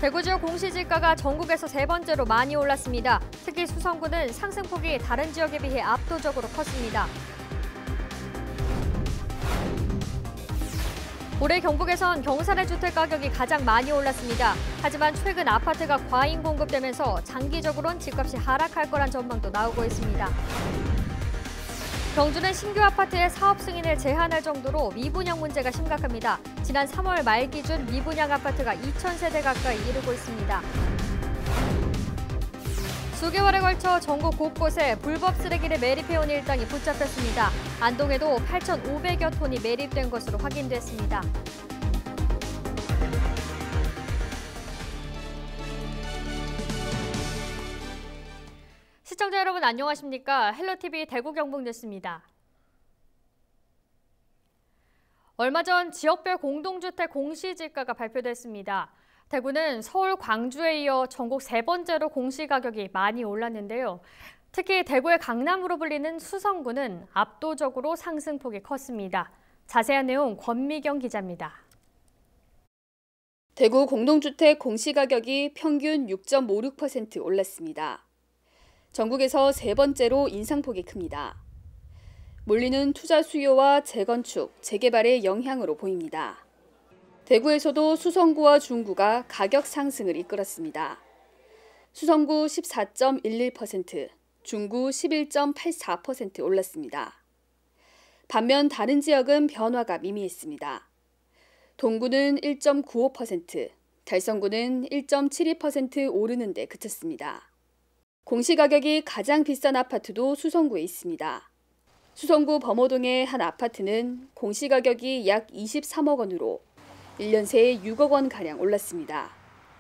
대구 지역 공시지가가 전국에서 세 번째로 많이 올랐습니다. 특히 수성구는 상승폭이 다른 지역에 비해 압도적으로 컸습니다. 올해 경북에선 경산의 주택 가격이 가장 많이 올랐습니다. 하지만 최근 아파트가 과잉 공급되면서 장기적으로는 집값이 하락할 거란 전망도 나오고 있습니다. 경주는 신규 아파트의 사업 승인을 제한할 정도로 미분양 문제가 심각합니다. 지난 3월 말 기준 미분양 아파트가 2,000세대 가까이 이르고 있습니다. 수개월에 걸쳐 전국 곳곳에 불법 쓰레기를 매립해온 일당이 붙잡혔습니다. 안동에도 8,500여 톤이 매립된 것으로 확인됐습니다. 시청자 여러분 안녕하십니까? 헬로티비 대구 경북 뉴스입니다. 얼마 전 지역별 공동주택 공시지가가 발표됐습니다. 대구는 서울, 광주에 이어 전국 세 번째로 공시가격이 많이 올랐는데요. 특히 대구의 강남으로 불리는 수성구는 압도적으로 상승폭이 컸습니다. 자세한 내용 권미경 기자입니다. 대구 공동주택 공시가격이 평균 6.56% 올랐습니다. 전국에서 세 번째로 인상폭이 큽니다. 몰리는 투자 수요와 재건축, 재개발의 영향으로 보입니다. 대구에서도 수성구와 중구가 가격 상승을 이끌었습니다. 수성구 14.11%, 중구 11.84% 올랐습니다. 반면 다른 지역은 변화가 미미했습니다. 동구는 1.95%, 달성구는 1.72% 오르는 데 그쳤습니다. 공시가격이 가장 비싼 아파트도 수성구에 있습니다. 수성구 범호동의 한 아파트는 공시가격이 약 23억 원으로 1년 새에 6억 원가량 올랐습니다.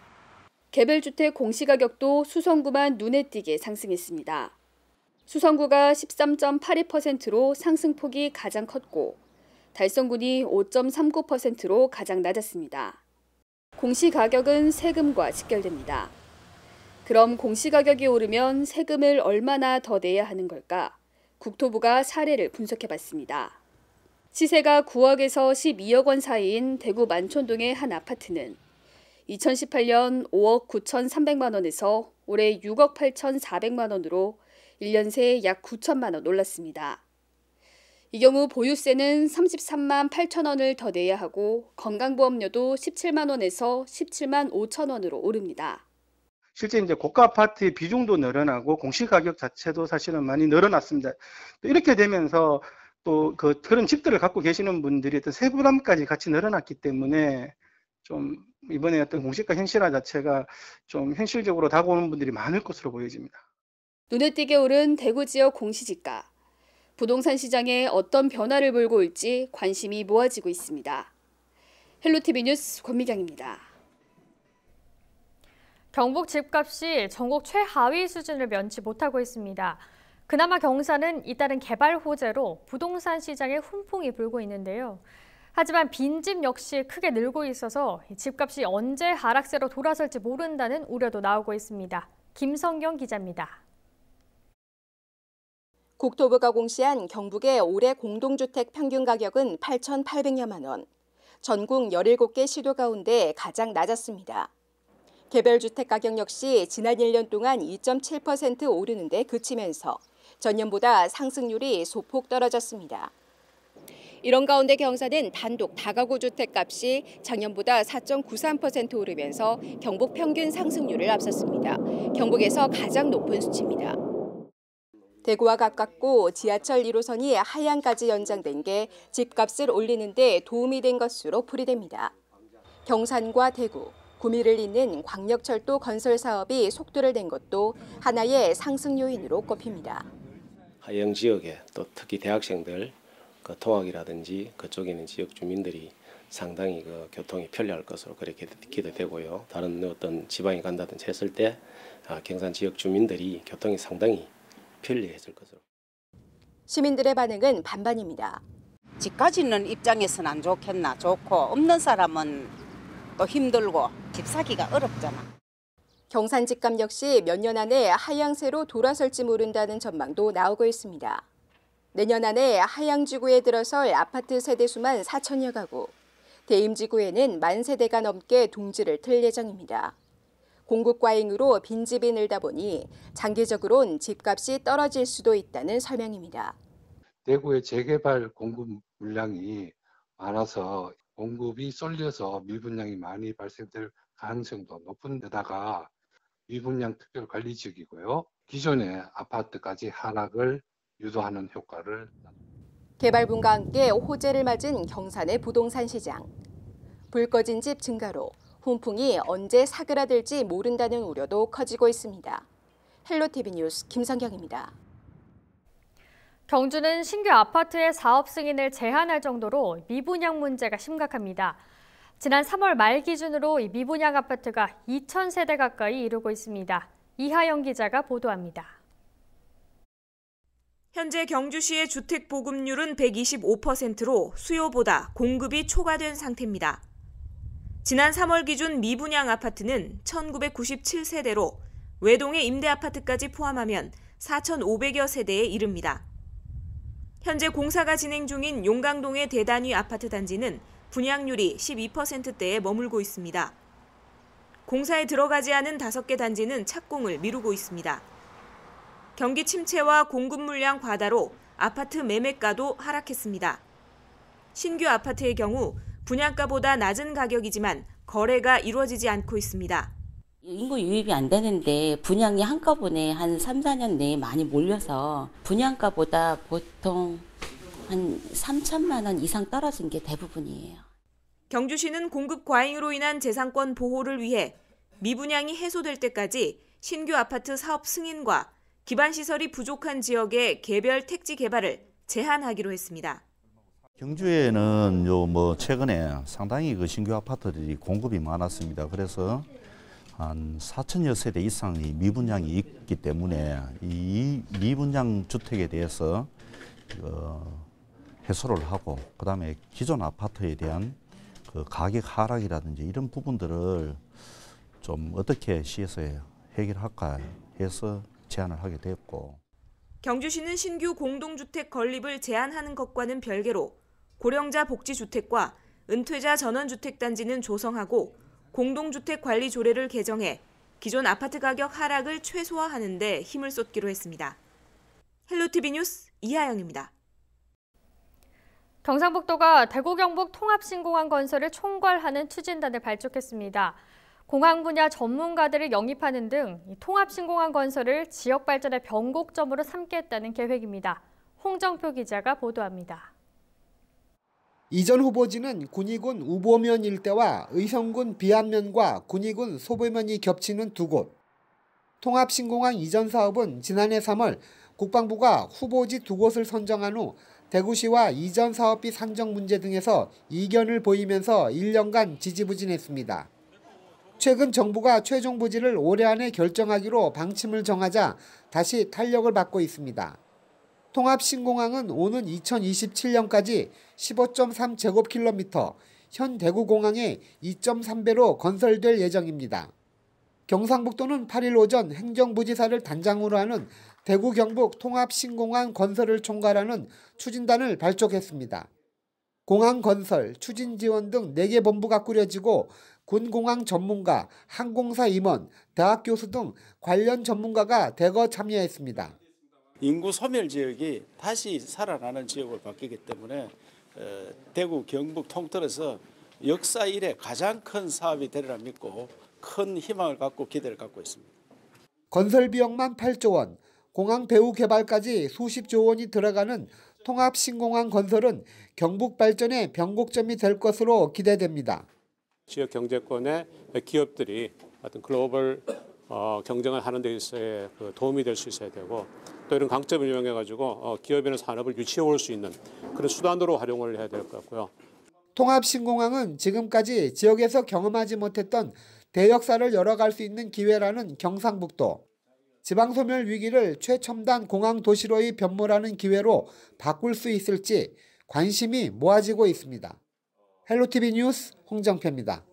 개별주택 공시가격도 수성구만 눈에 띄게 상승했습니다. 수성구가 13.82%로 상승폭이 가장 컸고 달성군이 5.39%로 가장 낮았습니다. 공시가격은 세금과 직결됩니다. 그럼 공시가격이 오르면 세금을 얼마나 더 내야 하는 걸까? 국토부가 사례를 분석해봤습니다. 시세가 9억에서 12억 원 사이인 대구 만촌동의 한 아파트는 2018년 5억 9,300만 원에서 올해 6억 8,400만 원으로 1년 새 약 9천만 원 올랐습니다. 이 경우 보유세는 33만 8천 원을 더 내야 하고 건강보험료도 17만 원에서 17만 5천 원으로 오릅니다. 실제 이제 고가 아파트의 비중도 늘어나고 공시가격 자체도 사실은 많이 늘어났습니다. 이렇게 되면서 또 그런 집들을 갖고 계시는 분들이 어떤 세부담까지 같이 늘어났기 때문에 좀 이번에 어떤 공시가 현실화 자체가 좀 현실적으로 다가오는 분들이 많을 것으로 보여집니다. 눈에 띄게 오른 대구 지역 공시지가. 부동산 시장에 어떤 변화를 몰고 올지 관심이 모아지고 있습니다. 헬로티비 뉴스 권미경입니다. 경북 집값이 전국 최하위 수준을 면치 못하고 있습니다. 그나마 경산은 잇따른 개발 호재로 부동산 시장에 훈풍이 불고 있는데요. 하지만 빈집 역시 크게 늘고 있어서 집값이 언제 하락세로 돌아설지 모른다는 우려도 나오고 있습니다. 김성경 기자입니다. 국토부가 공시한 경북의 올해 공동주택 평균 가격은 8,800여만 원. 전국 17개 시도 가운데 가장 낮았습니다. 개별주택 가격 역시 지난 1년 동안 2.7% 오르는 데 그치면서 전년보다 상승률이 소폭 떨어졌습니다. 이런 가운데 경산은 단독 다가구 주택값이 작년보다 4.93% 오르면서 경북 평균 상승률을 앞섰습니다. 경북에서 가장 높은 수치입니다. 대구와 가깝고 지하철 1호선이 하양까지 연장된 게 집값을 올리는 데 도움이 된 것으로 풀이됩니다. 경산과 대구, 구미를 잇는 광역철도 건설 사업이 속도를 낸 것도 하나의 상승 요인으로 꼽힙니다. 하영 지역에 또 특히 대학생들 통학이라든지 그쪽에 있는 지역 주민들이 상당히 교통이 편리할 것으로 그렇게 기대되고요. 다른 어떤 지방에 간다든지 했을 때 경산 지역 주민들이 교통이 상당히 편리해질 것으로. 시민들의 반응은 반반입니다. 집 가지는 입장에서는 안 좋겠나 좋고 없는 사람은 또 힘들고 집 사기가 어렵잖아. 경산 집값 역시 몇 년 안에 하향세로 돌아설지 모른다는 전망도 나오고 있습니다. 내년 안에 하양지구에 들어설 아파트 세대수만 4천여 가구, 대임지구에는 10,000세대가 넘게 둥지를 틀 예정입니다. 공급 과잉으로 빈집이 늘다 보니 장기적으론 집값이 떨어질 수도 있다는 설명입니다. 대구의 재개발 공급 물량이 많아서 공급이 쏠려서 미분양이 많이 발생될 가능성도 높은 데다가 미분양 특별 관리 지역이고요. 기존의 아파트까지 하락을 유도하는 효과를. 개발분과 함께 호재를 맞은 경산의 부동산 시장. 불 꺼진 집 증가로 훈풍이 언제 사그라들지 모른다는 우려도 커지고 있습니다. 헬로티비 뉴스 김성경입니다. 경주는 신규 아파트의 사업 승인을 제한할 정도로 미분양 문제가 심각합니다. 지난 3월 말 기준으로 이 미분양 아파트가 2,000세대 가까이 이루고 있습니다. 이하영 기자가 보도합니다. 현재 경주시의 주택 보급률은 125%로 수요보다 공급이 초과된 상태입니다. 지난 3월 기준 미분양 아파트는 1,997세대로 외동의 임대 아파트까지 포함하면 4,500여 세대에 이릅니다. 현재 공사가 진행 중인 용강동의 대단위 아파트 단지는 분양률이 12%대에 머물고 있습니다. 공사에 들어가지 않은 5개 단지는 착공을 미루고 있습니다. 경기 침체와 공급 물량 과다로 아파트 매매가도 하락했습니다. 신규 아파트의 경우 분양가보다 낮은 가격이지만 거래가 이루어지지 않고 있습니다. 인구 유입이 안 되는데 분양이 한꺼번에 한 3, 4년 내에 많이 몰려서 분양가보다 보통 한 3천만 원 이상 떨어진 게 대부분이에요. 경주시는 공급 과잉으로 인한 재산권 보호를 위해 미분양이 해소될 때까지 신규 아파트 사업 승인과 기반시설이 부족한 지역의 개별 택지 개발을 제한하기로 했습니다. 경주에는 최근에 상당히 신규 아파트들이 공급이 많았습니다. 그래서 한 4천여 세대 이상의 미분양이 있기 때문에 이 미분양 주택에 대해서 해소를 하고 그다음에 기존 아파트에 대한 그 가격 하락이라든지 이런 부분들을 좀 어떻게 시에서 해결할까 해서 제안을 하게 됐고. 경주시는 신규 공동주택 건립을 제한하는 것과는 별개로 고령자 복지주택과 은퇴자 전원주택단지는 조성하고 공동주택 관리 조례를 개정해 기존 아파트 가격 하락을 최소화하는 데 힘을 쏟기로 했습니다. 헬로티비 뉴스 이하영입니다. 경상북도가 대구 경북 통합신공항 건설을 총괄하는 추진단을 발족했습니다. 공항 분야 전문가들을 영입하는 등 통합신공항 건설을 지역 발전의 변곡점으로 삼겠다는 계획입니다. 홍정표 기자가 보도합니다. 이전 후보지는 군위군 우보면 일대와 의성군 비안면과 군위군 소보면이 겹치는 두 곳. 통합신공항 이전 사업은 지난해 3월 국방부가 후보지 두 곳을 선정한 후 대구시와 이전 사업비 산정 문제 등에서 이견을 보이면서 1년간 지지부진했습니다. 최근 정부가 최종 부지를 올해 안에 결정하기로 방침을 정하자 다시 탄력을 받고 있습니다. 통합신공항은 오는 2027년까지 15.3제곱킬로미터, 현 대구공항의 2.3배로 건설될 예정입니다. 경상북도는 8일 오전 행정부지사를 단장으로 하는 대구 경북 통합신공항 건설을 총괄하는 추진단을 발족했습니다. 공항 건설, 추진 지원 등 4개 본부가 꾸려지고 군공항 전문가, 항공사 임원, 대학 교수 등 관련 전문가가 대거 참여했습니다. 인구 소멸 지역이 다시 살아나는 지역으로 바뀌기 때문에 대구 경북 통틀어서 역사 이래 가장 큰 사업이 되리라 믿고 큰 희망을 갖고 기대를 갖고 있습니다. 건설 비용만 8조 원, 공항 배후 개발까지 수십조 원이 들어가는 통합신공항 건설은 경북 발전의 변곡점이 될 것으로 기대됩니다. 지역 경제권의 기업들이 어떤 글로벌 경쟁을 하는 데 있어서 도움이 될 수 있어야 되고 또 이런 강점을 이용해가지고 기업이나 산업을 유치해 올 수 있는 그런 수단으로 활용을 해야 될 것 같고요. 통합신공항은 지금까지 지역에서 경험하지 못했던 대역사를 열어갈 수 있는 기회라는 경상북도. 지방소멸 위기를 최첨단 공항 도시로의 변모라는 기회로 바꿀 수 있을지 관심이 모아지고 있습니다. 헬로티비 뉴스 홍정표입니다.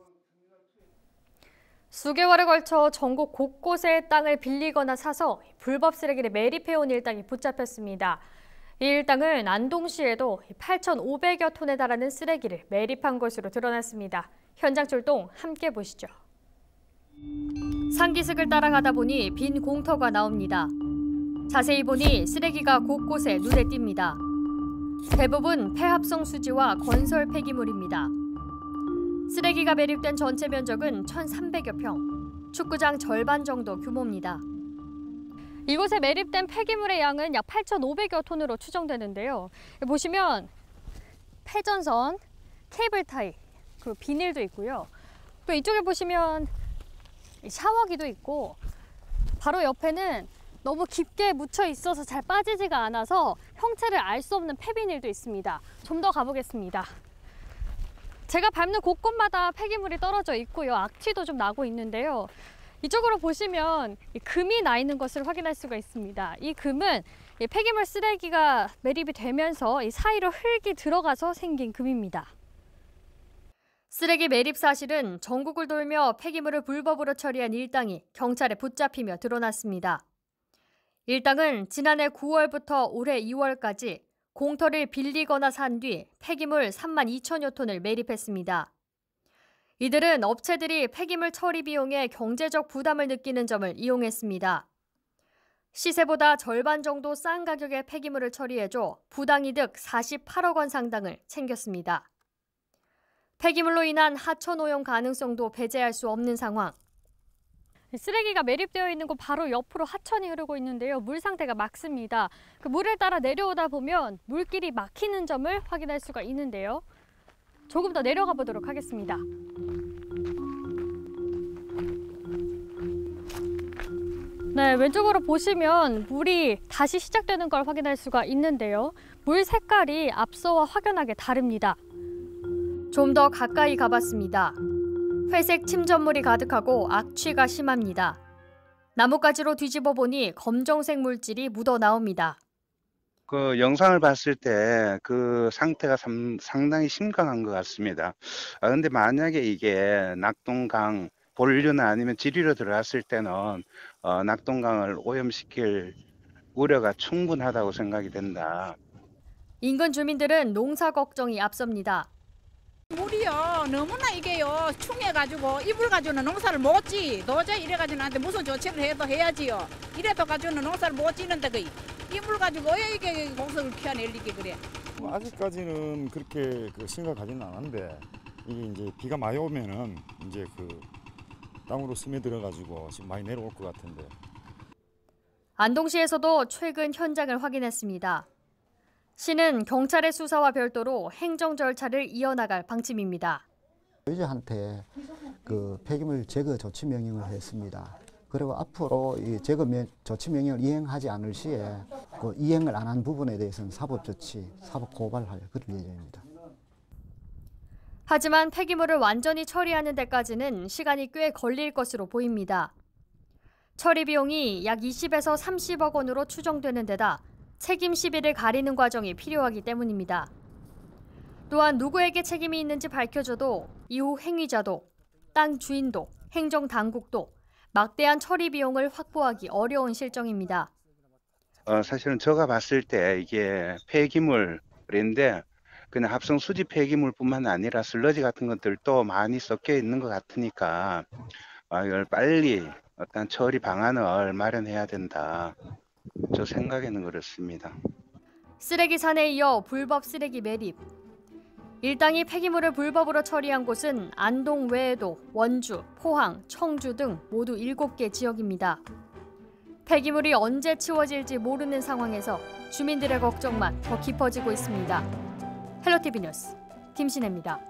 수개월에 걸쳐 전국 곳곳의 땅을 빌리거나 사서 불법 쓰레기를 매립해온 일당이 붙잡혔습니다. 이 일당은 안동시에도 8,500여 톤에 달하는 쓰레기를 매립한 것으로 드러났습니다. 현장 출동 함께 보시죠. 산기슭을 따라가다 보니 빈 공터가 나옵니다. 자세히 보니 쓰레기가 곳곳에 눈에 띕니다. 대부분 폐합성 수지와 건설 폐기물입니다. 쓰레기가 매립된 전체 면적은 1,300여 평, 축구장 절반 정도 규모입니다. 이곳에 매립된 폐기물의 양은 약 8,500여 톤으로 추정되는데요. 보시면 폐전선, 케이블 타이, 그리고 비닐도 있고요. 또 이쪽에 보시면 샤워기도 있고 바로 옆에는 너무 깊게 묻혀 있어서 잘 빠지지가 않아서 형체를 알 수 없는 폐비닐도 있습니다. 좀 더 가보겠습니다. 제가 밟는 곳곳마다 폐기물이 떨어져 있고요. 악취도 좀 나고 있는데요. 이쪽으로 보시면 금이 나 있는 것을 확인할 수가 있습니다. 이 금은 폐기물 쓰레기가 매립이 되면서 이 사이로 흙이 들어가서 생긴 금입니다. 쓰레기 매립 사실은 전국을 돌며 폐기물을 불법으로 처리한 일당이 경찰에 붙잡히며 드러났습니다. 일당은 지난해 9월부터 올해 2월까지 공터를 빌리거나 산 뒤 폐기물 3만 2천여 톤을 매립했습니다. 이들은 업체들이 폐기물 처리 비용에 경제적 부담을 느끼는 점을 이용했습니다. 시세보다 절반 정도 싼 가격의 폐기물을 처리해줘 부당이득 48억 원 상당을 챙겼습니다. 폐기물로 인한 하천 오염 가능성도 배제할 수 없는 상황. 쓰레기가 매립되어 있는 곳 바로 옆으로 하천이 흐르고 있는데요. 물 상태가 맑습니다. 그 물을 따라 내려오다 보면 물길이 막히는 점을 확인할 수가 있는데요. 조금 더 내려가 보도록 하겠습니다. 네, 왼쪽으로 보시면 물이 다시 시작되는 걸 확인할 수가 있는데요. 물 색깔이 앞서와 확연하게 다릅니다. 좀 더 가까이 가봤습니다. 회색 침전물이 가득하고 악취가 심합니다. 나뭇가지로 뒤집어 보니 검정색 물질이 묻어 나옵니다. 그 영상을 봤을 때 그 상태가 상당히 심각한 것 같습니다. 근데 만약에 이게 낙동강 본류나 아니면 지류로 들어갔을 때는 낙동강을 오염시킬 우려가 충분하다고 생각이 된다. 인근 주민들은 농사 걱정이 앞섭니다. 물이요 너무나 이게요 충해가지고 이불 가지고는 농사를 못 지. 도저히 이래가지고 나한테 무슨 조치를 해도 해야지요. 이래도 가지고는 농사를 못 지는데 그 이불 가지고 왜 이게 공석을 피워내리게 그래. 아직까지는 그렇게 심각하지는 않은데 이게 이제 비가 많이 오면은 이제 그 땅으로 스며들어가지고 지금 많이 내려올 것 같은데. 안동시에서도 최근 현장을 확인했습니다. 시는 경찰의 수사와 별도로 행정 절차를 이어나갈 방침입니다. 소유주한테 그 폐기물 제거 조치 명령을 했습니다. 그리고 앞으로 이 제거 조치 명령을 이행하지 않을 시에 그 이행을 안 한 부분에 대해서는 사법 조치, 사법 고발할 그럴 예정입니다. 하지만 폐기물을 완전히 처리하는 데까지는 시간이 꽤 걸릴 것으로 보입니다. 처리 비용이 약 20에서 30억 원으로 추정되는 데다 책임 시비를 가리는 과정이 필요하기 때문입니다. 또한 누구에게 책임이 있는지 밝혀져도 이후 행위자도, 땅 주인도, 행정당국도 막대한 처리 비용을 확보하기 어려운 실정입니다. 사실은 제가 봤을 때 이게 폐기물인데 그냥 합성 수지 폐기물뿐만 아니라 슬러지 같은 것들도 많이 섞여 있는 것 같으니까 이걸 빨리 어떤 처리 방안을 마련해야 된다. 저 생각에는 그렇습니다. 쓰레기 산에 이어 불법 쓰레기 매립. 일당이 폐기물을 불법으로 처리한 곳은 안동 외에도 원주, 포항, 청주 등 모두 7개 지역입니다. 폐기물이 언제 치워질지 모르는 상황에서 주민들의 걱정만 더 깊어지고 있습니다. 헬로티비 뉴스 김신혜입니다.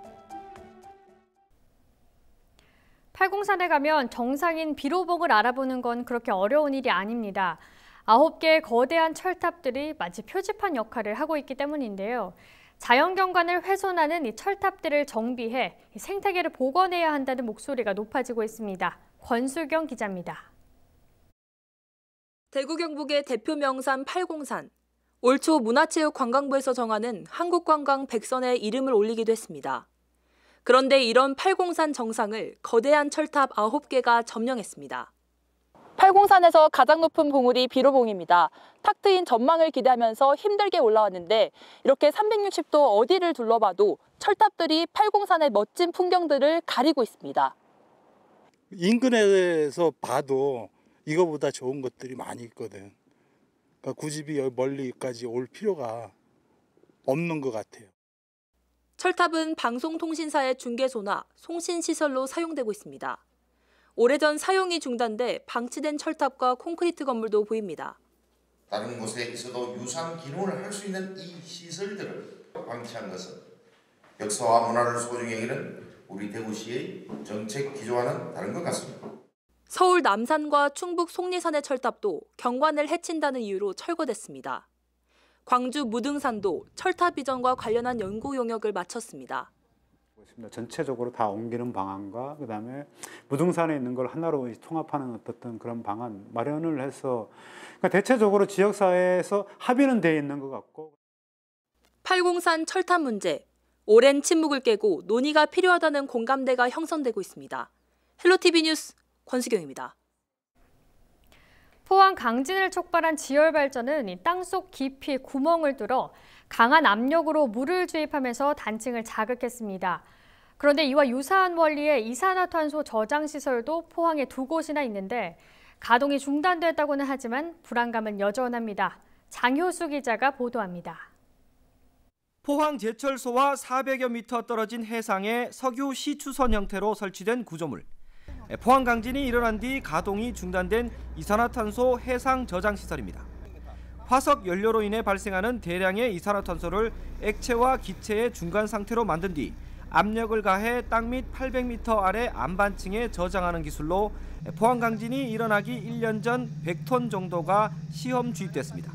팔공산에 가면 정상인 비로봉을 알아보는 건 그렇게 어려운 일이 아닙니다. 9개의 거대한 철탑들이 마치 표지판 역할을 하고 있기 때문인데요. 자연경관을 훼손하는 이 철탑들을 정비해 생태계를 복원해야 한다는 목소리가 높아지고 있습니다. 권수경 기자입니다. 대구 경북의 대표 명산 팔공산. 올 초 문화체육관광부에서 정하는 한국관광 100선에 이름을 올리기도 했습니다. 그런데 이런 팔공산 정상을 거대한 철탑 9개가 점령했습니다. 팔공산에서 가장 높은 봉우리 비로봉입니다. 탁 트인 전망을 기대하면서 힘들게 올라왔는데 이렇게 360도 어디를 둘러봐도 철탑들이 팔공산의 멋진 풍경들을 가리고 있습니다. 인근에서 봐도 이거보다 좋은 것들이 많이 있거든. 그러니까 굳이 멀리까지 올 필요가 없는 것 같아요. 철탑은 방송통신사의 중개소나 송신시설로 사용되고 있습니다. 오래전 사용이 중단돼 방치된 철탑과 콘크리트 건물도 보입니다. 다른 곳에 있어도 유사한 기능을 할 수 있는 이 시설들을 방치한 것은 역사와 문화를 소중히 여기는 우리 대구시의 정책 기조와는 다른 것 같습니다. 서울 남산과 충북 속리산의 철탑도 경관을 해친다는 이유로 철거됐습니다. 광주 무등산도 철탑 이전과 관련한 연구 용역을 마쳤습니다. 전체적으로 다 옮기는 방안과 그다음에 무등산에 있는 걸 하나로 통합하는 어떤 그런 방안 마련을 해서 그러니까 대체적으로 지역사회에서 합의는 돼 있는 것 같고. 팔공산 철탑 문제, 오랜 침묵을 깨고 논의가 필요하다는 공감대가 형성되고 있습니다. 헬로티비 뉴스 권수경입니다. 포항 강진을 촉발한 지열 발전은 땅속 깊이 구멍을 뚫어 강한 압력으로 물을 주입하면서 단층을 자극했습니다. 그런데 이와 유사한 원리의 이산화탄소 저장 시설도 포항에 2곳이나 있는데 가동이 중단됐다고는 하지만 불안감은 여전합니다. 장효수 기자가 보도합니다. 포항 제철소와 400여 미터 떨어진 해상에 석유 시추선 형태로 설치된 구조물. 포항 강진이 일어난 뒤 가동이 중단된 이산화탄소 해상 저장 시설입니다. 화석 연료로 인해 발생하는 대량의 이산화탄소를 액체와 기체의 중간 상태로 만든 뒤 압력을 가해 땅 밑 800m 아래 안반층에 저장하는 기술로 포항 강진이 일어나기 1년 전 100톤 정도가 시험 주입됐습니다.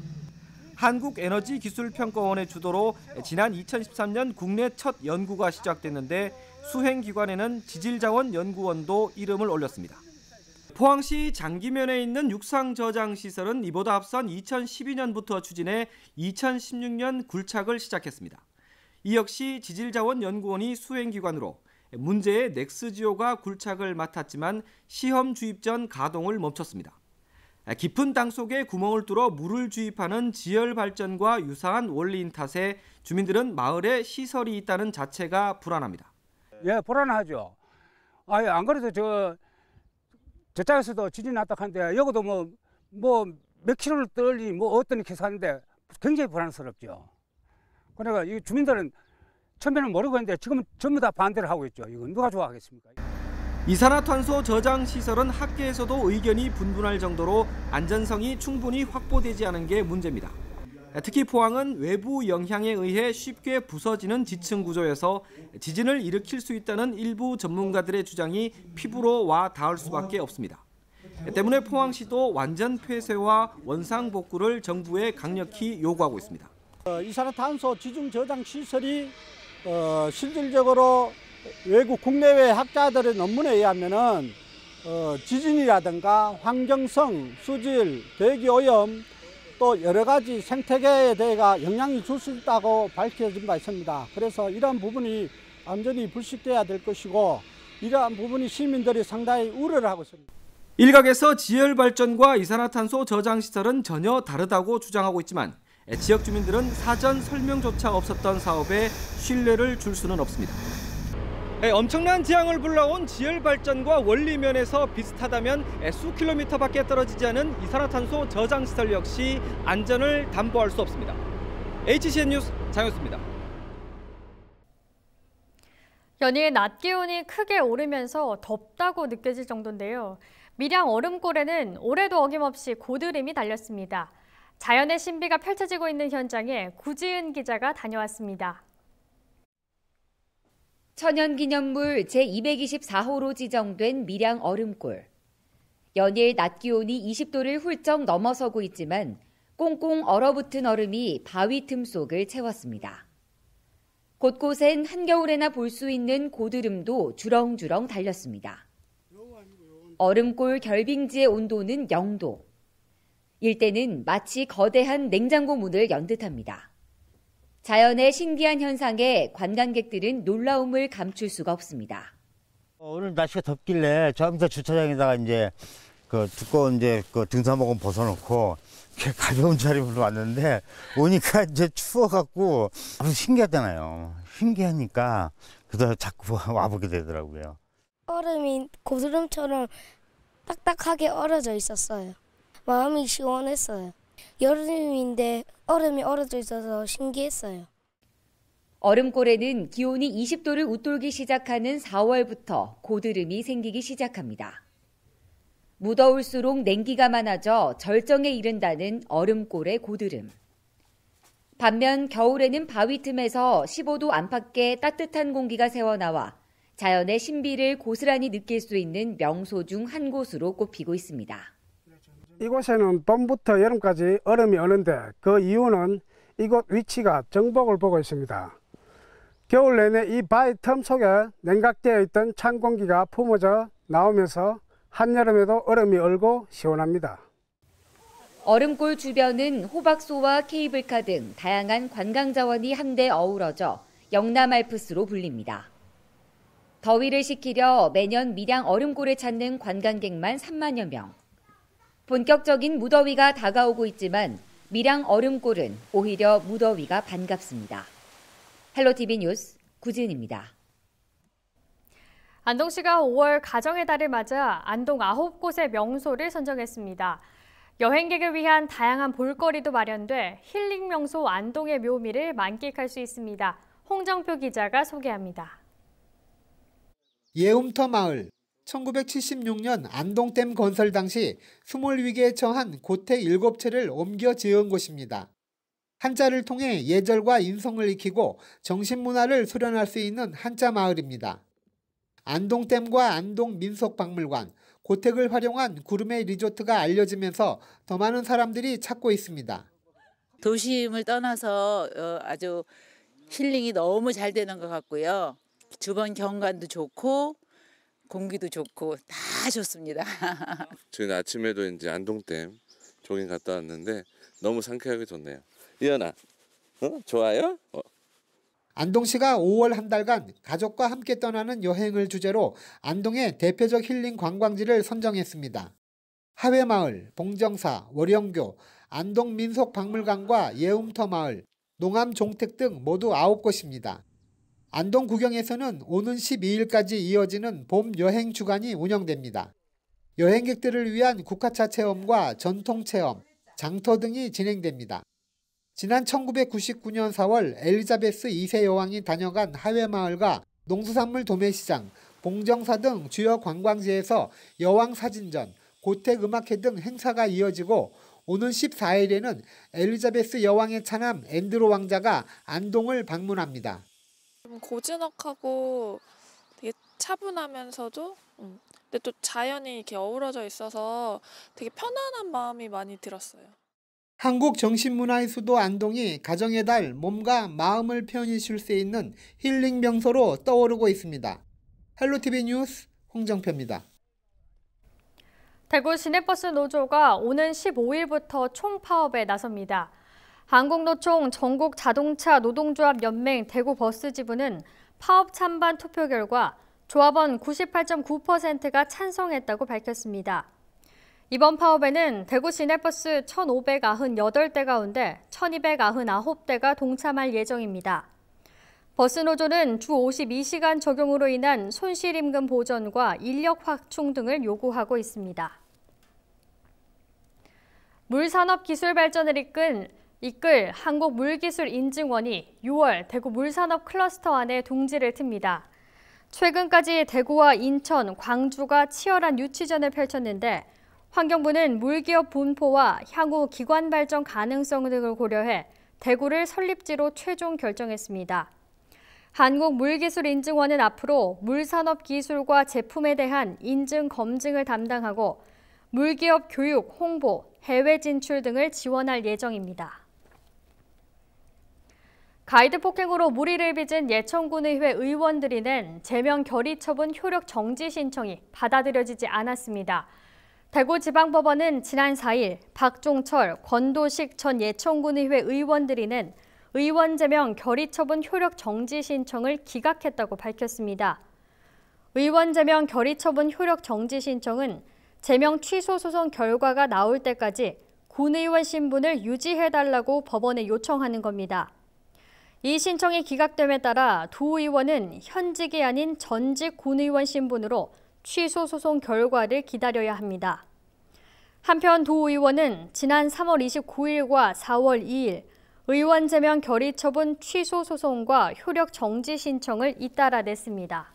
한국에너지기술평가원의 주도로 지난 2013년 국내 첫 연구가 시작됐는데 수행기관에는 지질자원연구원도 이름을 올렸습니다. 포항시 장기면에 있는 육상저장시설은 이보다 앞선 2012년부터 추진해 2016년 굴착을 시작했습니다. 이 역시 지질자원연구원이 수행기관으로 문제의 넥스지오가 굴착을 맡았지만 시험 주입 전 가동을 멈췄습니다. 깊은 땅 속에 구멍을 뚫어 물을 주입하는 지열 발전과 유사한 원리인 탓에 주민들은 마을에 시설이 있다는 자체가 불안합니다. 예, 불안하죠. 안 그래도 저쪽에서도 지진이 났다 하는데 여기도 뭐 몇 킬로를 떨리 어떤 계산인데 굉장히 불안스럽죠. 그러니까 이 주민들은 처음에는 모르고 했는데 지금은 전부 다 반대를 하고 있죠. 이건 누가 좋아하겠습니까? 이산화탄소 저장 시설은 학계에서도 의견이 분분할 정도로 안전성이 충분히 확보되지 않은 게 문제입니다. 특히 포항은 외부 영향에 의해 쉽게 부서지는 지층 구조여서 지진을 일으킬 수 있다는 일부 전문가들의 주장이 피부로 와 닿을 수밖에 없습니다. 때문에 포항시도 완전 폐쇄와 원상 복구를 정부에 강력히 요구하고 있습니다. 이산화탄소 지중 저장 시설이 실질적으로 외국 국내외 학자들의 논문에 의하면은 지진이라든가 환경성, 수질, 대기 오염 또 여러 가지 생태계에 대해가 영향이 줄 수 있다고 밝혀진 바 있습니다. 그래서 이러한 부분이 완전히 불식돼야 될 것이고 이러한 부분이 시민들이 상당히 우려를 하고 있습니다. 일각에서 지열 발전과 이산화탄소 저장 시설은 전혀 다르다고 주장하고 있지만 지역 주민들은 사전 설명조차 없었던 사업에 신뢰를 줄 수는 없습니다. 엄청난 재앙을 불러온 지열 발전과 원리 면에서 비슷하다면 수 킬로미터밖에 떨어지지 않은 이산화탄소 저장 시설 역시 안전을 담보할 수 없습니다. HCN 뉴스 장효수입니다. 연이에 낮 기온이 크게 오르면서 덥다고 느껴질 정도인데요. 밀양 얼음골에는 올해도 어김없이 고드름이 달렸습니다. 자연의 신비가 펼쳐지고 있는 현장에 구지은 기자가 다녀왔습니다. 천연기념물 제224호로 지정된 밀양 얼음골. 연일 낮 기온이 20도를 훌쩍 넘어서고 있지만 꽁꽁 얼어붙은 얼음이 바위 틈 속을 채웠습니다. 곳곳엔 한겨울에나 볼 수 있는 고드름도 주렁주렁 달렸습니다. 얼음골 결빙지의 온도는 0도. 일대는 마치 거대한 냉장고 문을 연 듯합니다. 자연의 신기한 현상에 관광객들은 놀라움을 감출 수가 없습니다. 오늘 날씨가 덥길래 저기서 주차장에다가 이제 두꺼운 등산복은 벗어놓고 가벼운 차림으로 왔는데 오니까 이제 추워갖고 아주 신기하잖아요. 신기하니까 그래서 자꾸 와보게 되더라고요. 얼음이 고드름처럼 딱딱하게 얼어져 있었어요. 마음이 시원했어요. 여름인데 얼음이 얼어져 있어서 신기했어요. 얼음골에는 기온이 20도를 웃돌기 시작하는 4월부터 고드름이 생기기 시작합니다. 무더울수록 냉기가 많아져 절정에 이른다는 얼음골의 고드름. 반면 겨울에는 바위 틈에서 15도 안팎의 따뜻한 공기가 새어나와 자연의 신비를 고스란히 느낄 수 있는 명소 중 한 곳으로 꼽히고 있습니다. 이곳에는 봄부터 여름까지 얼음이 오는데 그 이유는 이곳 위치가 정복을 보고 있습니다. 겨울 내내 이 바위 틈 속에 냉각되어 있던 찬 공기가 품어져 나오면서 한여름에도 얼음이 얼고 시원합니다. 얼음골 주변은 호박소와 케이블카 등 다양한 관광 자원이 한데 어우러져 영남 알프스로 불립니다. 더위를 식히려 매년 밀양 얼음골을 찾는 관광객만 3만여 명. 본격적인 무더위가 다가오고 있지만 밀양 얼음골은 오히려 무더위가 반갑습니다. 헬로티비 뉴스 구진입니다. 안동시가 5월 가정의 달을 맞아 안동 9곳의 명소를 선정했습니다. 여행객을 위한 다양한 볼거리도 마련돼 힐링 명소 안동의 묘미를 만끽할 수 있습니다. 홍정표 기자가 소개합니다. 예움터 마을, 1976년 안동댐 건설 당시 수몰 위기에 처한 고택 7채를 옮겨 지은 곳입니다. 한자를 통해 예절과 인성을 익히고 정신문화를 수련할 수 있는 한자 마을입니다. 안동댐과 안동민속박물관, 고택을 활용한 구름의 리조트가 알려지면서 더 많은 사람들이 찾고 있습니다. 도심을 떠나서 아주 힐링이 너무 잘 되는 것 같고요. 주변 경관도 좋고 공기도 좋고 다 좋습니다. 저희는 아침에도 이제 안동댐 조깅 갔다 왔는데 너무 상쾌하게 좋네요. 이현아, 좋아요? 안동시가 5월 한 달간 가족과 함께 떠나는 여행을 주제로 안동의 대표적 힐링 관광지를 선정했습니다. 하회마을, 봉정사, 월영교, 안동민속박물관과 예움터마을, 농암종택 등 모두 9곳입니다. 안동구경에서는 오는 12일까지 이어지는 봄 여행 주간이 운영됩니다. 여행객들을 위한 국화차 체험과 전통체험, 장터 등이 진행됩니다. 지난 1999년 4월 엘리자베스 2세 여왕이 다녀간 하회마을과 농수산물 도매시장, 봉정사 등 주요 관광지에서 여왕 사진전, 고택 음악회 등 행사가 이어지고 오는 14일에는 엘리자베스 여왕의 차남 앤드루 왕자가 안동을 방문합니다. 좀 고즈넉하고 되게 차분하면서도 근데 또 자연이 이렇게 어우러져 있어서 되게 편안한 마음이 많이 들었어요. 한국 정신문화의 수도 안동이 가정의 달, 몸과 마음을 편히 쉴 수 있는 힐링 명소로 떠오르고 있습니다. 헬로티비 뉴스 홍정표입니다. 대구 시내버스 노조가 오는 15일부터 총파업에 나섭니다. 한국노총 전국자동차 노동조합 연맹 대구버스지부는 파업 찬반 투표 결과 조합원 98.9%가 찬성했다고 밝혔습니다. 이번 파업에는 대구 시내버스 1,598대 가운데 1,299대가 동참할 예정입니다. 버스노조는 주 52시간 적용으로 인한 손실임금 보전과 인력 확충 등을 요구하고 있습니다. 물산업 기술 발전을 이끌 한국물기술인증원이 6월 대구 물산업 클러스터 안에 둥지를 틉니다. 최근까지 대구와 인천, 광주가 치열한 유치전을 펼쳤는데 환경부는 물기업 분포와 향후 기관 발전 가능성 등을 고려해 대구를 설립지로 최종 결정했습니다. 한국물기술인증원은 앞으로 물산업 기술과 제품에 대한 인증 검증을 담당하고 물기업 교육, 홍보, 해외 진출 등을 지원할 예정입니다. 가이드 폭행으로 무리를 빚은 예천군의회 의원들이 낸 제명 결의 처분 효력 정지 신청이 받아들여지지 않았습니다. 대구지방법원은 지난 4일 박종철, 권도식 전 예천군의회 의원들이 낸 의원 제명 결의 처분 효력 정지 신청을 기각했다고 밝혔습니다. 의원 제명 결의 처분 효력 정지 신청은 제명 취소 소송 결과가 나올 때까지 군의원 신분을 유지해달라고 법원에 요청하는 겁니다. 이 신청이 기각됨에 따라 도 의원은 현직이 아닌 전직 군의원 신분으로 취소 소송 결과를 기다려야 합니다. 한편 도 의원은 지난 3월 29일과 4월 2일 의원 제명 결의 처분 취소 소송과 효력 정지 신청을 잇따라 냈습니다.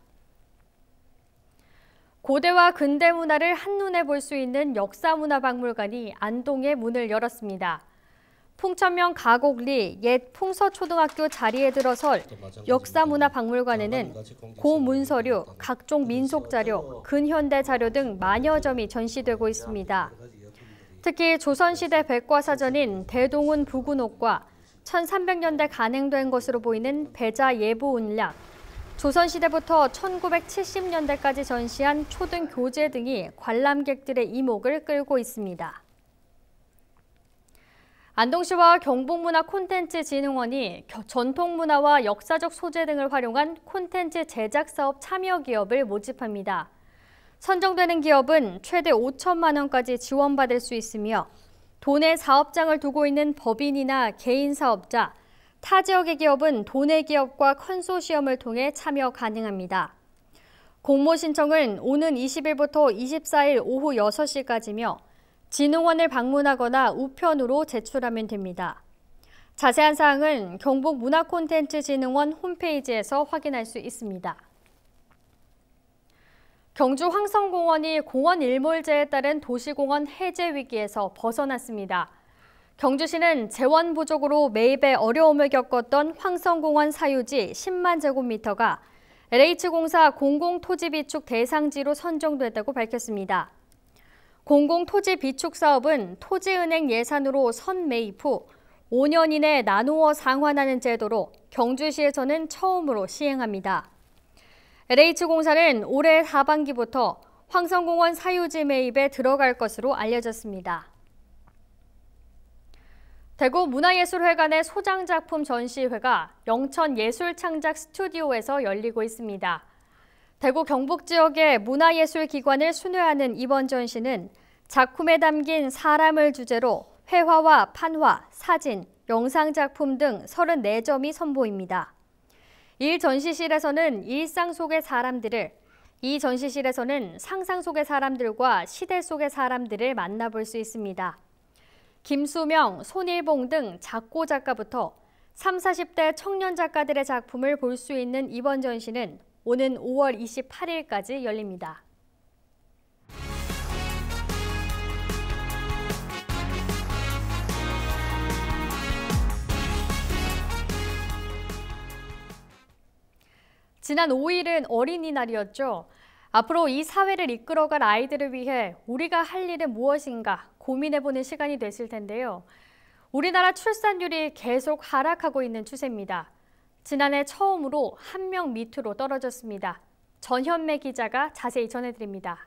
고대와 근대 문화를 한눈에 볼 수 있는 역사문화박물관이 안동에 문을 열었습니다. 풍천면 가곡리 옛 풍서초등학교 자리에 들어설 역사문화박물관에는 고문서류, 각종 민속자료, 근현대 자료 등 만여 점이 전시되고 있습니다. 특히 조선시대 백과사전인 대동운 부군옥과 1300년대 간행된 것으로 보이는 배자 예보운약, 조선시대부터 1970년대까지 전시한 초등 교재 등이 관람객들의 이목을 끌고 있습니다. 안동시와 경북문화콘텐츠진흥원이 전통문화와 역사적 소재 등을 활용한 콘텐츠 제작 사업 참여 기업을 모집합니다. 선정되는 기업은 최대 5천만 원까지 지원받을 수 있으며 도내 사업장을 두고 있는 법인이나 개인 사업자, 타 지역의 기업은 도내 기업과 컨소시엄을 통해 참여 가능합니다. 공모 신청은 오는 20일부터 24일 오후 6시까지며 진흥원을 방문하거나 우편으로 제출하면 됩니다. 자세한 사항은 경북문화콘텐츠진흥원 홈페이지에서 확인할 수 있습니다. 경주 황성공원이 공원 일몰제에 따른 도시공원 해제 위기에서 벗어났습니다. 경주시는 재원 부족으로 매입에 어려움을 겪었던 황성공원 사유지 10만 제곱미터가 LH공사 공공토지비축 대상지로 선정됐다고 밝혔습니다. 공공토지비축 사업은 토지은행 예산으로 선매입 후 5년 이내 나누어 상환하는 제도로 경주시에서는 처음으로 시행합니다. LH공사는 올해 하반기부터 황성공원 사유지 매입에 들어갈 것으로 알려졌습니다. 대구 문화예술회관의 소장작품 전시회가 영천예술창작 스튜디오에서 열리고 있습니다. 대구 경북 지역의 문화예술기관을 순회하는 이번 전시는 작품에 담긴 사람을 주제로 회화와 판화, 사진, 영상작품 등 34점이 선보입니다. 이 전시실에서는 일상 속의 사람들을, 이 전시실에서는 상상 속의 사람들과 시대 속의 사람들을 만나볼 수 있습니다. 김수명, 손일봉 등 작고 작가부터 30, 40대 청년 작가들의 작품을 볼 수 있는 이번 전시는 오는 5월 28일까지 열립니다. 지난 5일은 어린이날이었죠. 앞으로 이 사회를 이끌어갈 아이들을 위해 우리가 할 일은 무엇인가 고민해보는 시간이 됐을 텐데요. 우리나라 출산율이 계속 하락하고 있는 추세입니다. 지난해 처음으로 1명 밑으로 떨어졌습니다. 전현매 기자가 자세히 전해드립니다.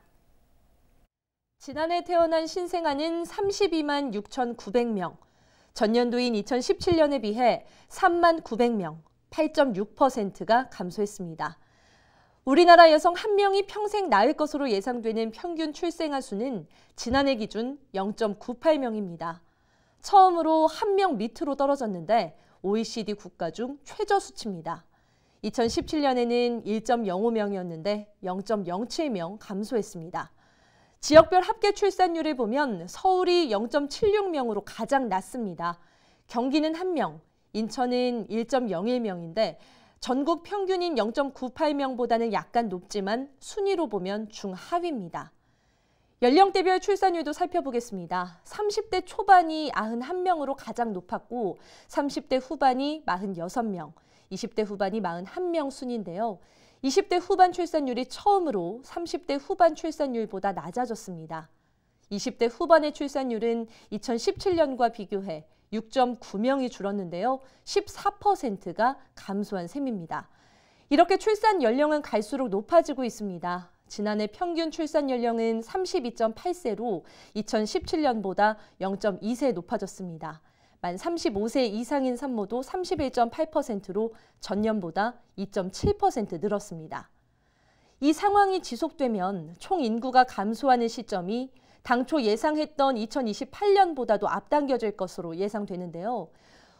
지난해 태어난 신생아는 32만 6,900명, 전년도인 2017년에 비해 3만 900명, 8.6%가 감소했습니다. 우리나라 여성 1명이 평생 낳을 것으로 예상되는 평균 출생아 수는 지난해 기준 0.98명입니다. 처음으로 1명 밑으로 떨어졌는데 OECD 국가 중 최저 수치입니다. 2017년에는 1.05명이었는데 0.07명 감소했습니다. 지역별 합계 출산율을 보면 서울이 0.76명으로 가장 낮습니다. 경기는 1명, 인천은 1.01명인데 전국 평균인 0.98명보다는 약간 높지만 순위로 보면 중하위입니다. 연령대별 출산율도 살펴보겠습니다. 30대 초반이 91명으로 가장 높았고 30대 후반이 46명, 20대 후반이 41명 순인데요. 20대 후반 출산율이 처음으로 30대 후반 출산율보다 낮아졌습니다. 20대 후반의 출산율은 2017년과 비교해 6.9명이 줄었는데요. 14%가 감소한 셈입니다. 이렇게 출산 연령은 갈수록 높아지고 있습니다. 지난해 평균 출산 연령은 32.8세로 2017년보다 0.2세 높아졌습니다. 만 35세 이상인 산모도 31.8%로 전년보다 2.7% 늘었습니다. 이 상황이 지속되면 총 인구가 감소하는 시점이 당초 예상했던 2028년보다도 앞당겨질 것으로 예상되는데요.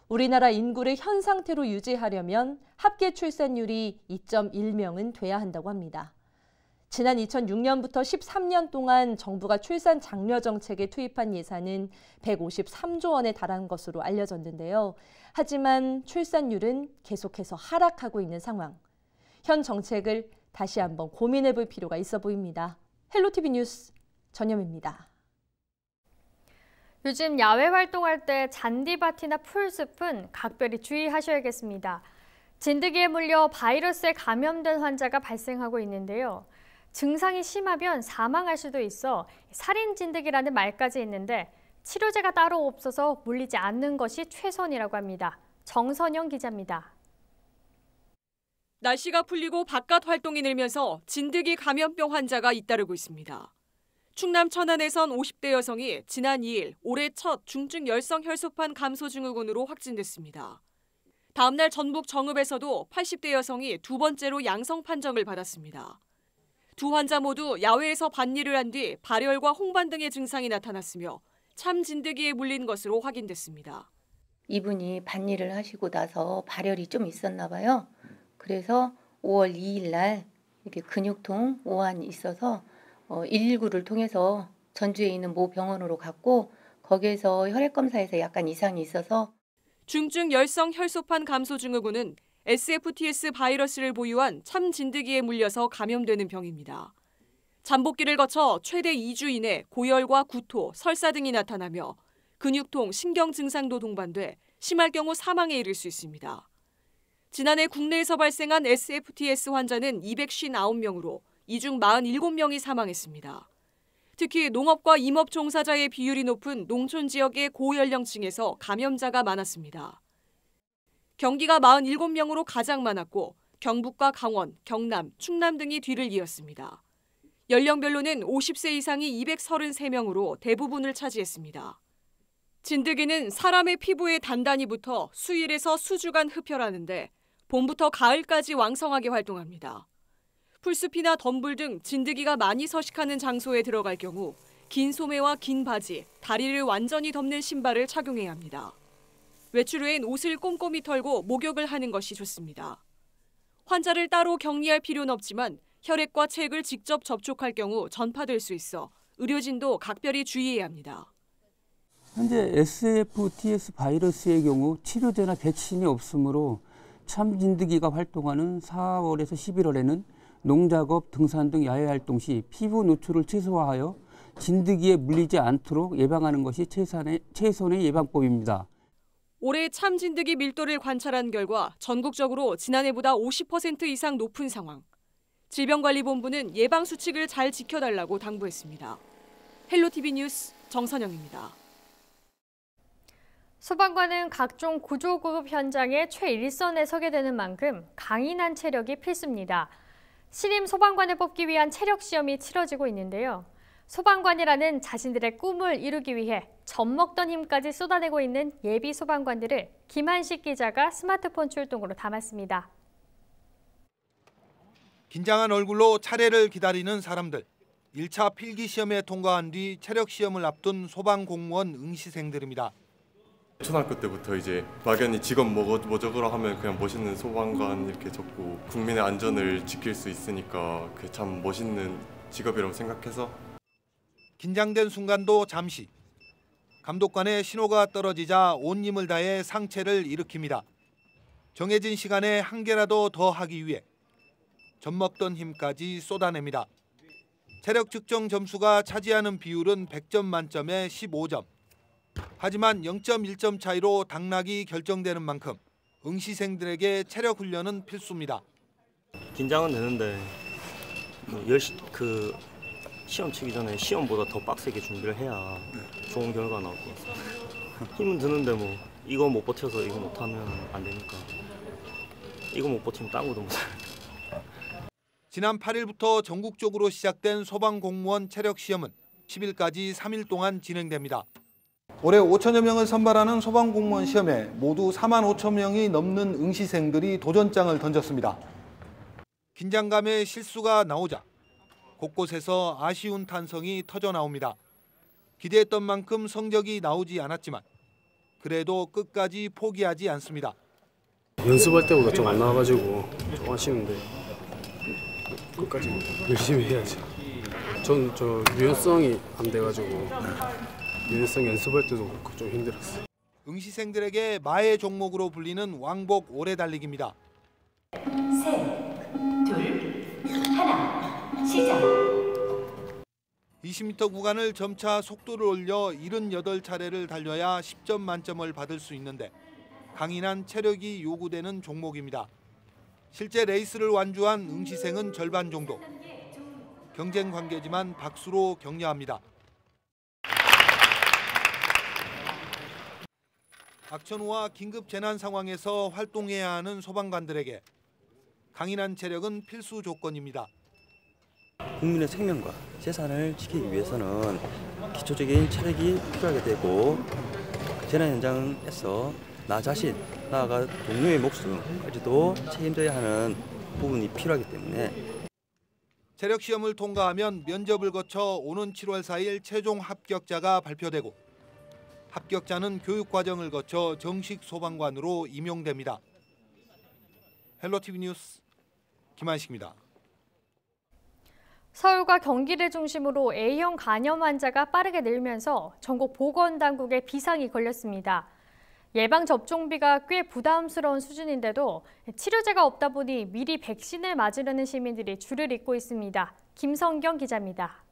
우리나라 인구를 현 상태로 유지하려면 합계 출산율이 2.1명은 돼야 한다고 합니다. 지난 2006년부터 13년 동안 정부가 출산 장려 정책에 투입한 예산은 153조 원에 달한 것으로 알려졌는데요. 하지만 출산율은 계속해서 하락하고 있는 상황. 현 정책을 다시 한번 고민해 볼 필요가 있어 보입니다. 헬로티비 뉴스 전현미입니다. 요즘 야외 활동할 때 잔디밭이나 풀숲은 각별히 주의하셔야겠습니다. 진드기에 물려 바이러스에 감염된 환자가 발생하고 있는데요. 증상이 심하면 사망할 수도 있어 살인 진드기라는 말까지 있는데 치료제가 따로 없어서 물리지 않는 것이 최선이라고 합니다. 정선영 기자입니다. 날씨가 풀리고 바깥 활동이 늘면서 진드기 감염병 환자가 잇따르고 있습니다. 충남 천안에선 50대 여성이 지난 2일 올해 첫 중증 열성 혈소판 감소 증후군으로 확진됐습니다. 다음 날 전북 정읍에서도 80대 여성이 두 번째로 양성 판정을 받았습니다. 두 환자 모두 야외에서 밭일을 한 뒤 발열과 홍반 등의 증상이 나타났으며 참 진드기에 물린 것으로 확인됐습니다. 이분이 밭일을 하시고 나서 발열이 좀 있었나 봐요. 그래서 5월 2일 날 이렇게 근육통, 오한이 있어서 119를 통해서 전주에 있는 모 병원으로 갔고 거기에서 혈액 검사에서 약간 이상이 있어서 중증 열성 혈소판 감소 증후군은 SFTS 바이러스를 보유한 참 진드기에 물려서 감염되는 병입니다. 잠복기를 거쳐 최대 2주 이내 고열과 구토, 설사 등이 나타나며 근육통, 신경 증상도 동반돼 심할 경우 사망에 이를 수 있습니다. 지난해 국내에서 발생한 SFTS 환자는 259명으로 이 중 47명이 사망했습니다. 특히 농업과 임업 종사자의 비율이 높은 농촌 지역의 고연령층에서 감염자가 많았습니다. 경기가 47명으로 가장 많았고 경북과 강원, 경남, 충남 등이 뒤를 이었습니다. 연령별로는 50세 이상이 233명으로 대부분을 차지했습니다. 진드기는 사람의 피부에 단단히 붙어 수일에서 수주간 흡혈하는데 봄부터 가을까지 왕성하게 활동합니다. 풀숲이나 덤불 등 진드기가 많이 서식하는 장소에 들어갈 경우 긴 소매와 긴 바지, 다리를 완전히 덮는 신발을 착용해야 합니다. 외출 후엔 옷을 꼼꼼히 털고 목욕을 하는 것이 좋습니다. 환자를 따로 격리할 필요는 없지만 혈액과 체액을 직접 접촉할 경우 전파될 수 있어 의료진도 각별히 주의해야 합니다. 현재 SFTS 바이러스의 경우 치료제나 백신이 없으므로 참 진드기가 활동하는 4월에서 11월에는 농작업, 등산 등 야외 활동 시 피부 노출을 최소화하여 진드기에 물리지 않도록 예방하는 것이 최선의 예방법입니다. 올해 참 진드기 밀도를 관찰한 결과 전국적으로 지난해보다 50% 이상 높은 상황. 질병관리본부는 예방 수칙을 잘 지켜달라고 당부했습니다. 헬로티비 뉴스 정선영입니다. 소방관은 각종 구조구급 현장에 최일선에 서게 되는 만큼 강인한 체력이 필수입니다. 신임 소방관을 뽑기 위한 체력 시험이 치러지고 있는데요. 소방관이라는 자신들의 꿈을 이루기 위해 젖먹던 힘까지 쏟아내고 있는 예비 소방관들을 김한식 기자가 스마트폰 출동으로 담았습니다. 긴장한 얼굴로 차례를 기다리는 사람들. 1차 필기시험에 통과한 뒤 체력시험을 앞둔 소방공무원 응시생들입니다. 초등학교 때부터 이제 막연히 직업 뭐 적으라 하면 그냥 멋있는 소방관 이렇게 적고 국민의 안전을 지킬 수 있으니까 그게 참 멋있는 직업이라고 생각해서 긴장된 순간도 잠시. 감독관의 신호가 떨어지자 온 힘을 다해 상체를 일으킵니다. 정해진 시간에 한 개라도 더 하기 위해 젖먹던 힘까지 쏟아냅니다. 체력 측정 점수가 차지하는 비율은 100점 만점에 15점. 하지만 0.1점 차이로 당락이 결정되는 만큼 응시생들에게 체력 훈련은 필수입니다. 긴장은 되는데 시험 치기 전에 시험보다 더 빡세게 준비를 해야 좋은 결과 나올 것 같습니다. 힘은 드는데 뭐 이거 못 버텨서 이거 못하면 안 되니까 이거 못 버티면 딴 것도 못해요. 지난 8일부터 전국적으로 시작된 소방공무원 체력시험은 10일까지 3일 동안 진행됩니다. 올해 5천여 명을 선발하는 소방공무원 시험에 모두 4만 5천 명이 넘는 응시생들이 도전장을 던졌습니다. 긴장감에 실수가 나오자 곳곳에서 아쉬운 탄성이 터져 나옵니다. 기대했던 만큼 성적이 나오지 않았지만 그래도 끝까지 포기하지 않습니다. 연습할 때보다 좀 안 나와가지고 좀 아쉬운데 끝까지 열심히 해야죠. 전 유연성이 안 돼가지고 유연성 연습할 때도 그렇고 좀 힘들었어요. 응시생들에게 마의 종목으로 불리는 왕복 오래 달리기입니다. 3, 2, 1, 시작. 20m 구간을 점차 속도를 올려 78차례를 달려야 10점 만점을 받을 수 있는데 강인한 체력이 요구되는 종목입니다. 실제 레이스를 완주한 응시생은 절반 정도. 경쟁 관계지만 박수로 격려합니다. 악천후와 긴급 재난 상황에서 활동해야 하는 소방관들에게 강인한 체력은 필수 조건입니다. 국민의 생명과 재산을 지키기 위해서는 기초적인 체력이 필요하게 되고 재난 현장에서 나 자신, 나아가 동료의 목숨까지도 책임져야 하는 부분이 필요하기 때문에 체력 시험을 통과하면 면접을 거쳐 오는 7월 4일 최종 합격자가 발표되고 합격자는 교육 과정을 거쳐 정식 소방관으로 임용됩니다. 헬로티비 뉴스 김한식입니다. 서울과 경기를 중심으로 A형 간염 환자가 빠르게 늘면서 전국 보건당국에 비상이 걸렸습니다. 예방접종비가 꽤 부담스러운 수준인데도 치료제가 없다 보니 미리 백신을 맞으려는 시민들이 줄을 잇고 있습니다. 김성경 기자입니다.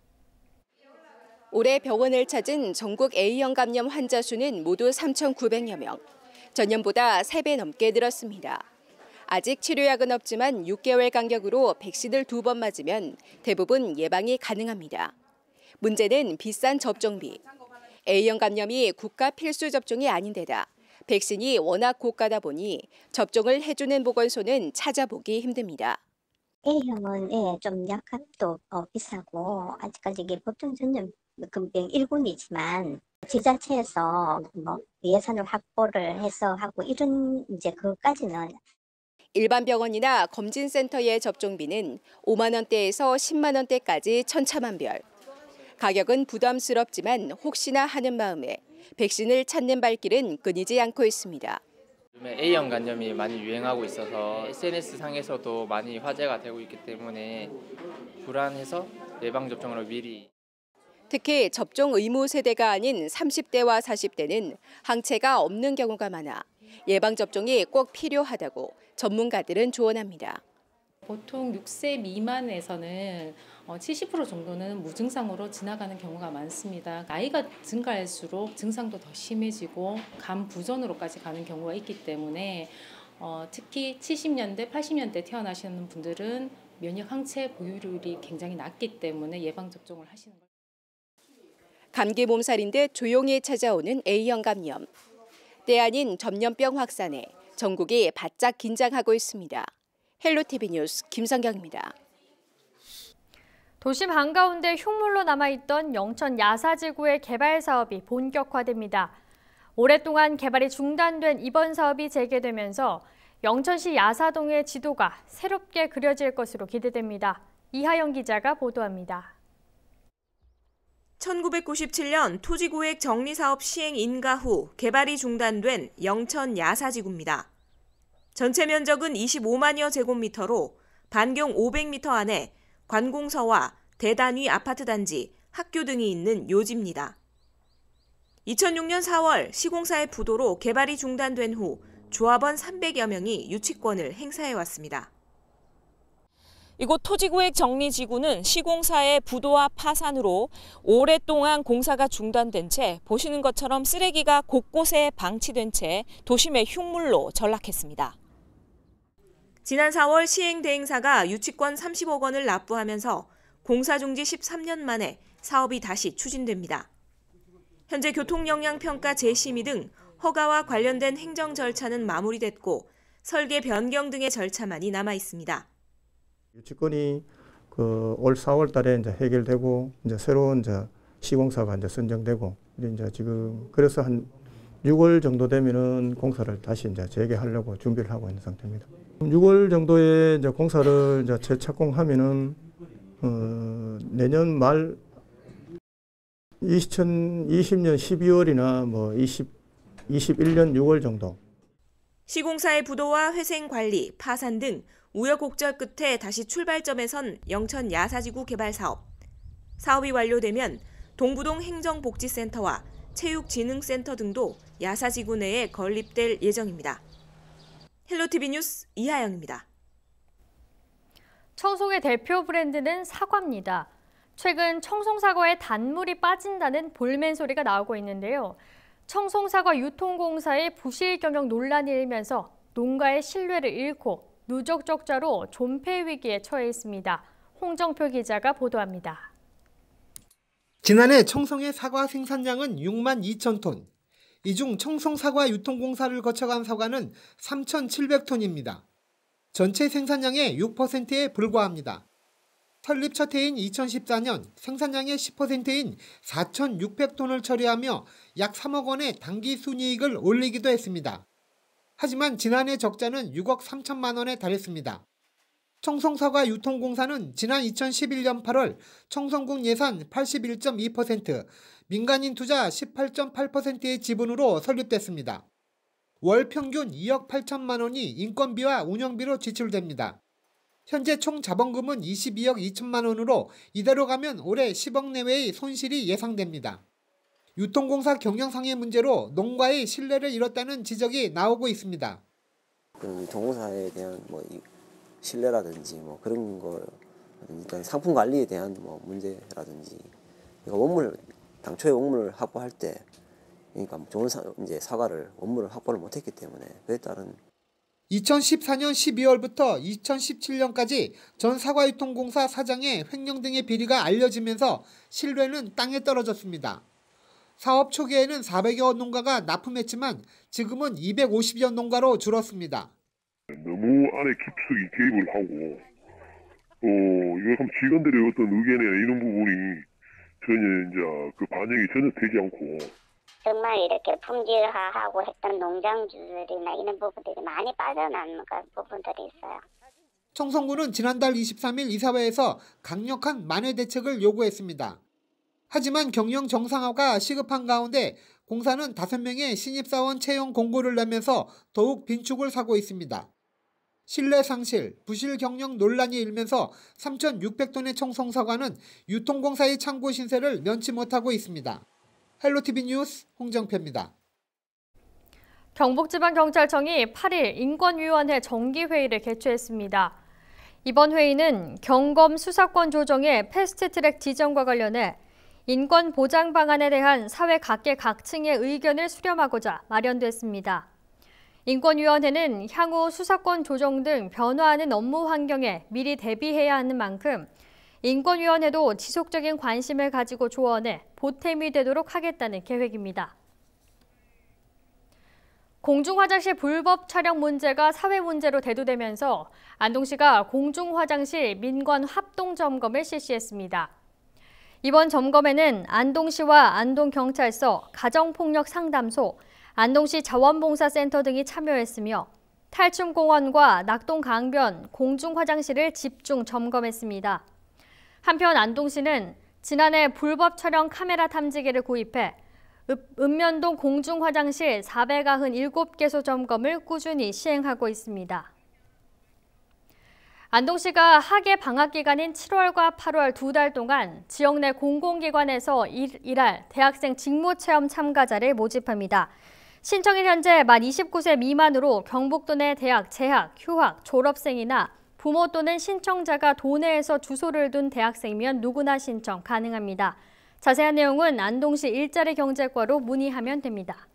올해 병원을 찾은 전국 A형 감염 환자 수는 모두 3,900여 명. 전년보다 3배 넘게 늘었습니다. 아직 치료약은 없지만 6개월 간격으로 백신을 2번 맞으면 대부분 예방이 가능합니다. 문제는 비싼 접종비. A형 감염이 국가 필수 접종이 아닌 데다 백신이 워낙 고가다 보니 접종을 해주는 보건소는 찾아보기 힘듭니다. A형은 좀 약값도 비싸고 아직까지 이게 법정 전염 금병 1군이지만 지자체에서 예산을 확보를 해서 하고 이런 그것까지는 일반 병원이나 검진센터의 접종비는 5만 원대에서 10만 원대까지 천차만별. 가격은 부담스럽지만 혹시나 하는 마음에 백신을 찾는 발길은 끊이지 않고 있습니다. 요즘에 A형 간염이 많이 유행하고 있어서 SNS상에서도 많이 화제가 되고 있기 때문에 불안해서 예방접종으로 미리. 특히 접종 의무 세대가 아닌 30대와 40대는 항체가 없는 경우가 많아 예방접종이 꼭 필요하다고 전문가들은 조언합니다. 보통 6세 미만에서는 70% 정도는 무증상으로 지나가는 경우가 많습니다. 나이가 증가할수록 증상도 더 심해지고 간 부전으로까지 가는 경우가 있기 때문에 특히 70년대, 80년대 태어나시는 분들은 면역 항체 보유율이 굉장히 낮기 때문에 예방접종을 하시는 거예요. 감기 몸살인 듯 조용히 찾아오는 A형 감염. 때 아닌 전염병 확산에 전국이 바짝 긴장하고 있습니다. 헬로티비 뉴스 김성경입니다. 도심 한가운데 흉물로 남아있던 영천 야사지구의 개발 사업이 본격화됩니다. 오랫동안 개발이 중단된 이번 사업이 재개되면서 영천시 야사동의 지도가 새롭게 그려질 것으로 기대됩니다. 이하영 기자가 보도합니다. 1997년 토지구획 정리사업 시행 인가 후 개발이 중단된 영천 야사지구입니다. 전체 면적은 25만여 제곱미터로 반경 500m 안에 관공서와 대단위 아파트 단지, 학교 등이 있는 요지입니다. 2006년 4월 시공사의 부도로 개발이 중단된 후 조합원 300여 명이 유치권을 행사해왔습니다. 이곳 토지구획 정리지구는 시공사의 부도와 파산으로 오랫동안 공사가 중단된 채 보시는 것처럼 쓰레기가 곳곳에 방치된 채 도심의 흉물로 전락했습니다. 지난 4월 시행대행사가 유치권 30억 원을 납부하면서 공사 중지 13년 만에 사업이 다시 추진됩니다. 현재 교통영향평가 재심의 등 허가와 관련된 행정 절차는 마무리됐고 설계 변경 등의 절차만이 남아 있습니다. 유치권이 올 4월달에 이제 해결되고 이제 새로운 시공사가 이제 선정되고 이제 지금 그래서 한 6월 정도 되면은 공사를 다시 이제 재개하려고 준비를 하고 있는 상태입니다. 6월 정도에 이제 공사를 이제 재착공하면은 내년 말 2020년 12월이나 뭐 21년 6월 정도. 시공사의 부도와 회생 관리, 파산 등 우여곡절 끝에 다시 출발점에 선 영천 야사지구 개발 사업. 사업이 완료되면 동부동 행정복지센터와 체육진흥센터 등도 야사지구 내에 건립될 예정입니다. 헬로티비 뉴스 이하영입니다. 청송의 대표 브랜드는 사과입니다. 최근 청송사과에 단물이 빠진다는 볼멘 소리가 나오고 있는데요. 청송사과 유통공사의 부실 경영 논란이 일면서 농가의 신뢰를 잃고 누적 적자로 존폐 위기에 처해 있습니다. 홍정표 기자가 보도합니다. 지난해 청송의 사과 생산량은 6만 2천 톤. 이 중 청송사과 유통공사를 거쳐간 사과는 3,700톤입니다. 전체 생산량의 6%에 불과합니다. 설립 첫 해인 2014년 생산량의 10%인 4,600톤을 처리하며 약 3억 원의 당기 순이익을 올리기도 했습니다. 하지만 지난해 적자는 6억 3천만 원에 달했습니다. 청송사과 유통공사는 지난 2011년 8월 청송군 예산 81.2%, 민간인 투자 18.8%의 지분으로 설립됐습니다. 월 평균 2억 8천만 원이 인건비와 운영비로 지출됩니다. 현재 총 자본금은 22억 2천만 원으로 이대로 가면 올해 10억 내외의 손실이 예상됩니다. 유통공사 경영상의 문제로 농가의 신뢰를 잃었다는 지적이 나오고 있습니다. 유통공사에 대한 신뢰라든지 그런 거, 일단 상품 관리에 대한 문제라든지, 당초에 원물을 확보할 때, 그러니까 좋은 사과를 원물을 확보를 못했기 때문에 그에 따른 2014년 12월부터 2017년까지 전 사과유통공사 사장의 횡령 등의 비리가 알려지면서 신뢰는 땅에 떨어졌습니다. 사업 초기에는 400여 농가가 납품했지만 지금은 250여 농가로 줄었습니다. 너무 안에 깊숙이 개입을 하고 이거 직원들의 어떤 의견이나 이런 부분이 전혀 이제 그 반영이 전혀 되지 않고 정말 이렇게 품질화하고 했던 농장주들이나 이런 부분들이 많이 빠져나가는 부분들이 있어요. 청송군은 지난달 23일 이사회에서 강력한 만회 대책을 요구했습니다. 하지만 경영 정상화가 시급한 가운데 공사는 5명의 신입사원 채용 공고를 내면서 더욱 빈축을 사고 있습니다. 신뢰 상실, 부실 경영 논란이 일면서 3,600톤의 청송사과는 유통공사의 창고 신세를 면치 못하고 있습니다. 헬로티비 뉴스 홍정표입니다. 경북지방경찰청이 8일 인권위원회 정기회의를 개최했습니다. 이번 회의는 경검 수사권 조정의 패스트트랙 지정과 관련해 인권 보장 방안에 대한 사회 각계각층의 의견을 수렴하고자 마련됐습니다. 인권위원회는 향후 수사권 조정 등 변화하는 업무 환경에 미리 대비해야 하는 만큼 인권위원회도 지속적인 관심을 가지고 조언해 보탬이 되도록 하겠다는 계획입니다. 공중화장실 불법 촬영 문제가 사회 문제로 대두되면서 안동시가 공중화장실 민관 합동점검을 실시했습니다. 이번 점검에는 안동시와 안동경찰서, 가정폭력상담소, 안동시 자원봉사센터 등이 참여했으며 탈춤공원과 낙동강변 공중화장실을 집중 점검했습니다. 한편 안동시는 지난해 불법 촬영 카메라 탐지기를 구입해 읍면동 공중화장실 497개소 점검을 꾸준히 시행하고 있습니다. 안동시가 학예 방학 기간인 7월과 8월 2달 동안 지역 내 공공기관에서 일할 대학생 직무체험 참가자를 모집합니다. 신청일 현재 만 29세 미만으로 경북도 내 대학 재학, 휴학, 졸업생이나 부모 또는 신청자가 도내에서 주소를 둔 대학생이면 누구나 신청 가능합니다. 자세한 내용은 안동시 일자리 경제과로 문의하면 됩니다.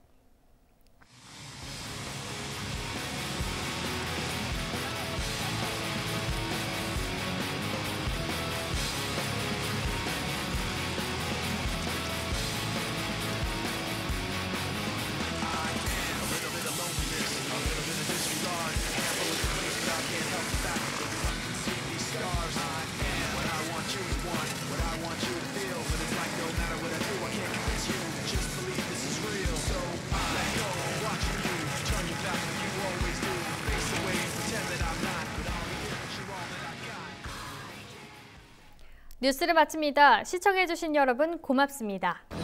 뉴스를 마칩니다. 시청해주신 여러분 고맙습니다.